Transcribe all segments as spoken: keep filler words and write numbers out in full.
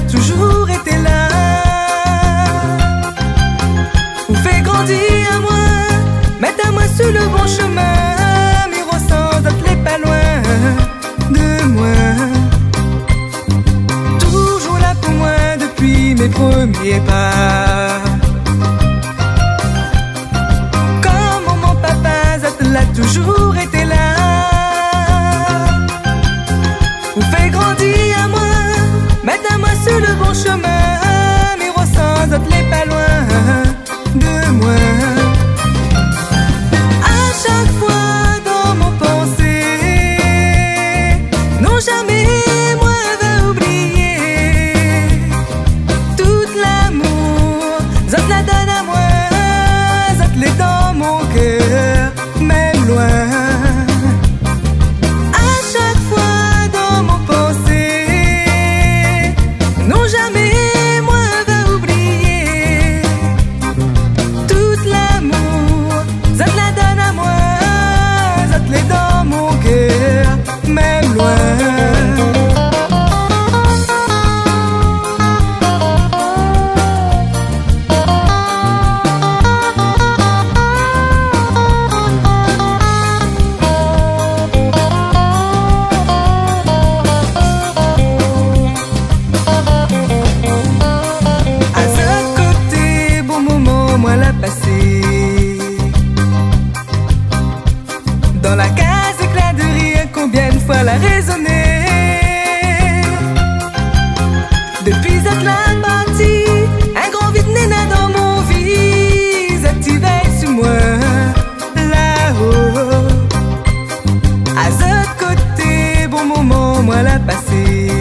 toujours été là. Vous fait grandir à moi, mettre à moi sur le bon chemin. Miro sans autre les pas loin de moi. Toujours là pour moi depuis mes premiers pas. Comme mon papa, Zat l'a toujours été là. Vous fait grandir à moi, mettre à moi sur le bon chemin. Miro sans autre les pas loin de moi. À chaque fois dans mon pensée, non jamais moi va oublier tout l'amour. Zat la donne à moi, Zat l'est dans mon cœur, même loin. À chaque fois dans mon pensée, non jamais moi va oublier tout l'amour. Zat la donne à moi, Zat l'est dans mon cœur, même loin. À ce côté, bon moment, moi l'a passé. Dans la case éclat de rire, combien de fois l'a résonné. Depuis cette la partie, un grand vide néna dans mon visage. Tu veilles sur moi, là-haut. À ce côté, bon moment, moi l'a passé.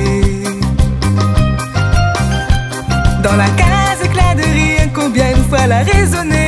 Dans la case éclat de rire, combien de fois l'a résonné.